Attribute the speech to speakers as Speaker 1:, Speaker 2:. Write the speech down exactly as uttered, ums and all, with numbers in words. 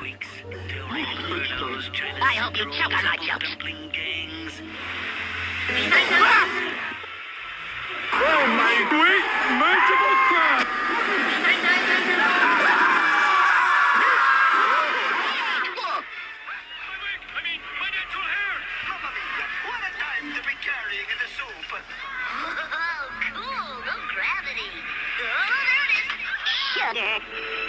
Speaker 1: earthquakes, enduring infernos, China's
Speaker 2: I hope you choke on my jokes.
Speaker 1: dumpling gangs.
Speaker 3: Oh my great merciful God!
Speaker 1: I mean, my natural hair!
Speaker 4: Mamma mia, what a time to be carrying in the soup!
Speaker 2: Oh, cool. No gravity. Oh, there it is. Sugar.